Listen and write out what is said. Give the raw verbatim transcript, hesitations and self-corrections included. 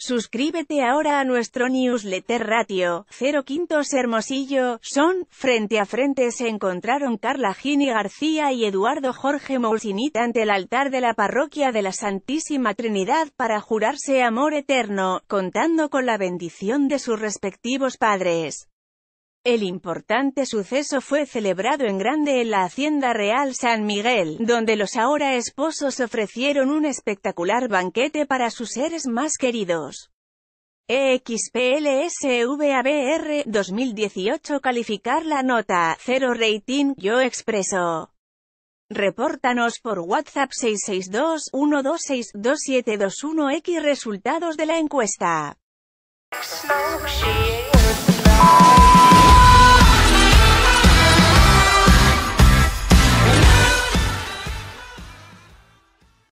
Suscríbete ahora a nuestro newsletter Ratio. Cero Quintos Hermosillo. Son, frente a frente se encontraron Carla Gini García y Eduardo Jorge Mousinit ante el altar de la parroquia de la Santísima Trinidad para jurarse amor eterno, contando con la bendición de sus respectivos padres. El importante suceso fue celebrado en grande en la Hacienda Real San Miguel, donde los ahora esposos ofrecieron un espectacular banquete para sus seres más queridos. E X P L S V A B R dos mil dieciocho Calificar la nota, cero rating, yo expreso. Repórtanos por WhatsApp seis seis dos, uno dos seis, dos siete dos uno x resultados de la encuesta.